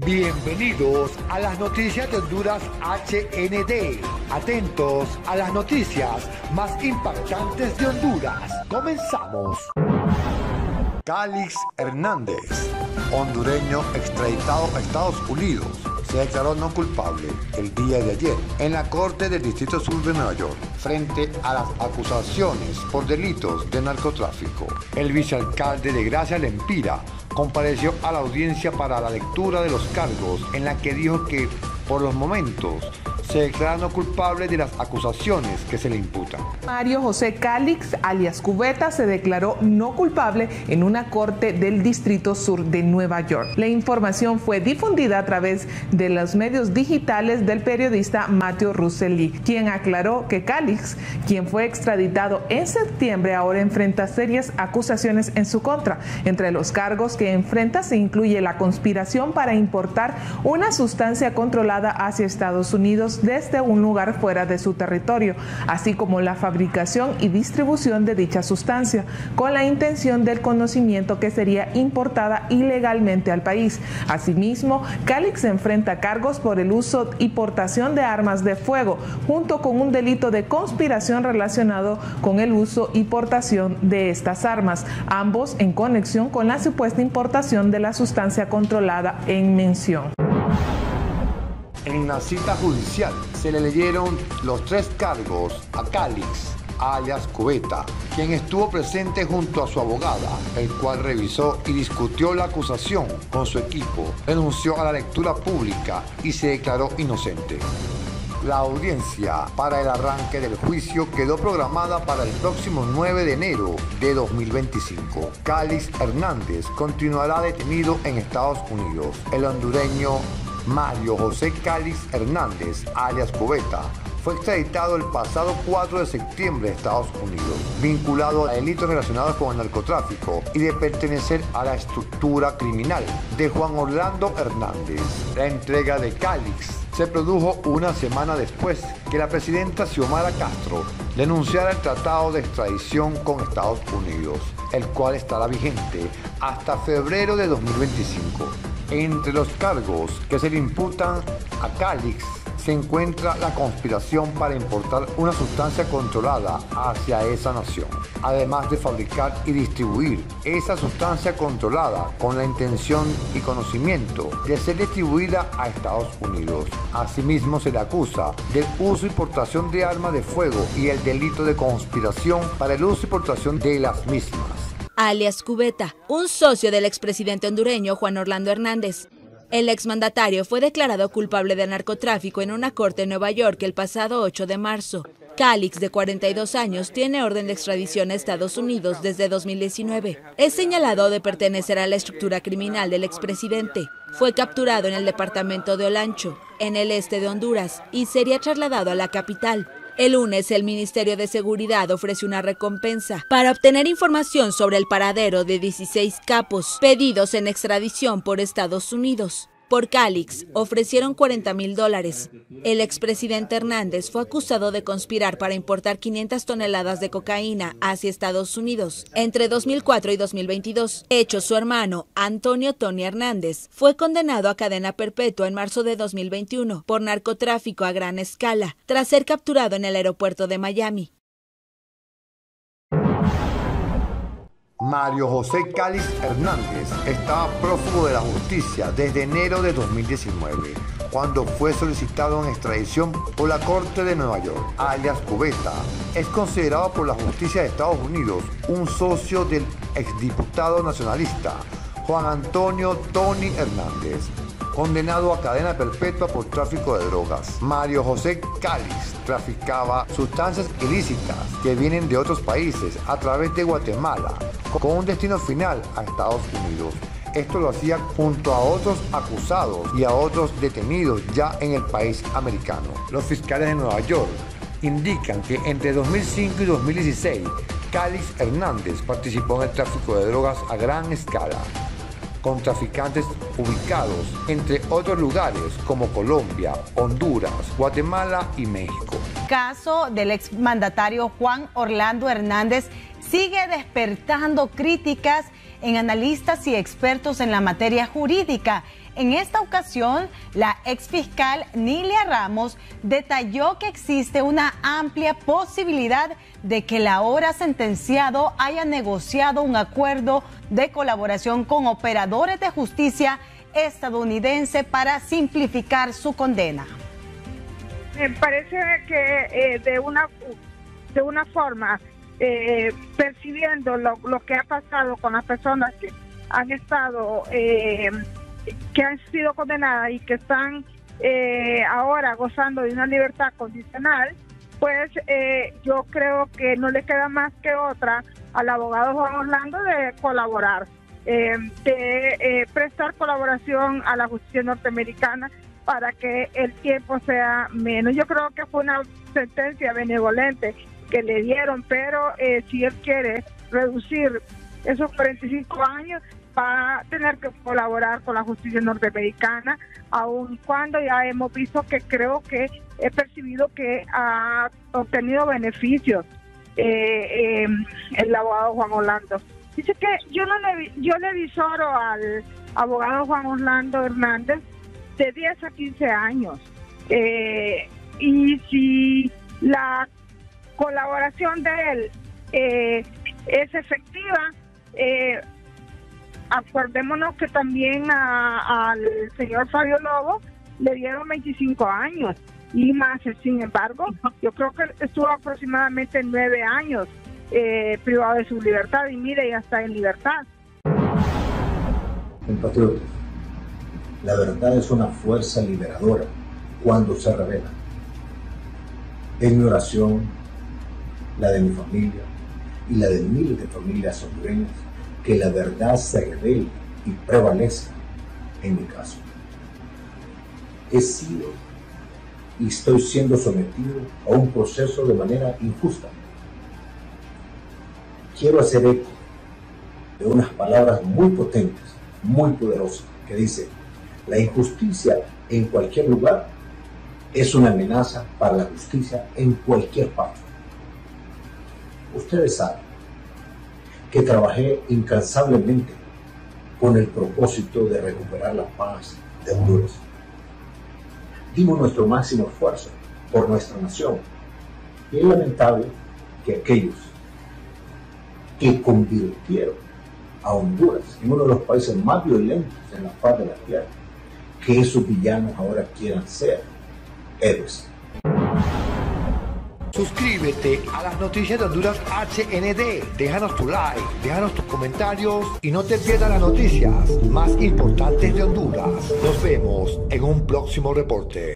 Bienvenidos a las noticias de Honduras HND. Atentos a las noticias más impactantes de Honduras. Comenzamos. Calix Hernández, hondureño extraditado a Estados Unidos, se declaró no culpable el día de ayer en la Corte del Distrito Sur de Nueva York frente a las acusaciones por delitos de narcotráfico. El vicealcalde de Gracia Lempira compareció a la audiencia para la lectura de los cargos, en la que dijo que, por los momentos, se declara no culpable de las acusaciones que se le imputan. Mario José Calix, alias Cubeta, se declaró no culpable en una corte del Distrito Sur de Nueva York. La información fue difundida a través de los medios digitales del periodista Matthew Russell Lee, quien aclaró que Calix, quien fue extraditado en septiembre, ahora enfrenta serias acusaciones en su contra. Entre los cargos que enfrenta se incluye la conspiración para importar una sustancia controlada hacia Estados Unidos desde un lugar fuera de su territorio, así como la fabricación y distribución de dicha sustancia, con la intención del conocimiento que sería importada ilegalmente al país. Asimismo, Calix enfrenta cargos por el uso y portación de armas de fuego, junto con un delito de conspiración relacionado con el uso y portación de estas armas, ambos en conexión con la supuesta importación de la sustancia controlada en mención. En la cita judicial se le leyeron los 3 cargos a Calix, alias Cubeta, quien estuvo presente junto a su abogada, el cual revisó y discutió la acusación con su equipo, renunció a la lectura pública y se declaró inocente. La audiencia para el arranque del juicio quedó programada para el próximo 9 de enero de 2025. Calix Hernández continuará detenido en Estados Unidos. El hondureño Mario José Calix Hernández, alias Cubeta, fue extraditado el pasado 4 de septiembre de Estados Unidos, vinculado a delitos relacionados con el narcotráfico y de pertenecer a la estructura criminal de Juan Orlando Hernández. La entrega de Calix se produjo una semana después que la presidenta Xiomara Castro denunciara el tratado de extradición con Estados Unidos, el cual estará vigente hasta febrero de 2025. Entre los cargos que se le imputan a Calix se encuentra la conspiración para importar una sustancia controlada hacia esa nación, además de fabricar y distribuir esa sustancia controlada con la intención y conocimiento de ser distribuida a Estados Unidos. Asimismo, se le acusa del uso y portación de armas de fuego y el delito de conspiración para el uso y portación de las mismas. Alias Cubeta, un socio del expresidente hondureño Juan Orlando Hernández. El exmandatario fue declarado culpable de narcotráfico en una corte en Nueva York el pasado 8 de marzo. Calix, de 42 años, tiene orden de extradición a Estados Unidos desde 2019. Es señalado de pertenecer a la estructura criminal del expresidente. Fue capturado en el departamento de Olancho, en el este de Honduras, y sería trasladado a la capital. El lunes, el Ministerio de Seguridad ofreció una recompensa para obtener información sobre el paradero de 16 capos pedidos en extradición por Estados Unidos. Por Calix, ofrecieron $40,000. El expresidente Hernández fue acusado de conspirar para importar 500 toneladas de cocaína hacia Estados Unidos entre 2004 y 2022. Hecho, su hermano, Antonio Tony Hernández, fue condenado a cadena perpetua en marzo de 2021 por narcotráfico a gran escala, tras ser capturado en el aeropuerto de Miami. Mario José Calix Hernández estaba prófugo de la justicia desde enero de 2019, cuando fue solicitado en extradición por la Corte de Nueva York. Alias Cubeta es considerado por la justicia de Estados Unidos un socio del exdiputado nacionalista Juan Antonio Tony Hernández, condenado a cadena perpetua por tráfico de drogas. Mario José Calix traficaba sustancias ilícitas que vienen de otros países a través de Guatemala, con un destino final a Estados Unidos. Esto lo hacía junto a otros acusados y a otros detenidos ya en el país americano. Los fiscales de Nueva York indican que entre 2005 y 2016, Calix Hernández participó en el tráfico de drogas a gran escala, con traficantes ubicados entre otros lugares como Colombia, Honduras, Guatemala y México. El caso del exmandatario Juan Orlando Hernández sigue despertando críticas en analistas y expertos en la materia jurídica. En esta ocasión, la exfiscal Nilia Ramos detalló que existe una amplia posibilidad de que el ahora sentenciado haya negociado un acuerdo de colaboración con operadores de justicia estadounidense para simplificar su condena. Me parece que de una forma, percibiendo lo que ha pasado con las personas que han estado, que han sido condenadas y que están ahora gozando de una libertad condicional, pues yo creo que no le queda más que otra al abogado Juan Orlando de colaborar, de prestar colaboración a la justicia norteamericana para que el tiempo sea menos. Yo creo que fue una sentencia benevolente que le dieron, pero si él quiere reducir esos 45 años, va a tener que colaborar con la justicia norteamericana, aun cuando ya hemos visto que creo que he percibido que ha obtenido beneficios el abogado Juan Orlando. Dice que yo le visoro al abogado Juan Orlando Hernández de 10 a 15 años. Y si la colaboración de él es efectiva, acordémonos que también al señor Fabio Lobo le dieron 25 años y más. Sin embargo, yo creo que estuvo aproximadamente 9 años privado de su libertad, y mire, ya está en libertad. Compatriotas, la verdad es una fuerza liberadora cuando se revela. Es mi oración, la de mi familia y la de miles de familias hondureñas, que la verdad se revele y prevalezca en mi caso. He sido y estoy siendo sometido a un proceso de manera injusta. Quiero hacer eco de unas palabras muy potentes, muy poderosas, que dice: la injusticia en cualquier lugar es una amenaza para la justicia en cualquier parte. Ustedes saben que trabajé incansablemente con el propósito de recuperar la paz de Honduras. Dimos nuestro máximo esfuerzo por nuestra nación, y es lamentable que aquellos que convirtieron a Honduras en uno de los países más violentos en la faz de la tierra, que esos villanos ahora quieran ser héroes. Suscríbete a las noticias de Honduras HND, déjanos tu like, déjanos tus comentarios y no te pierdas las noticias más importantes de Honduras. Nos vemos en un próximo reporte.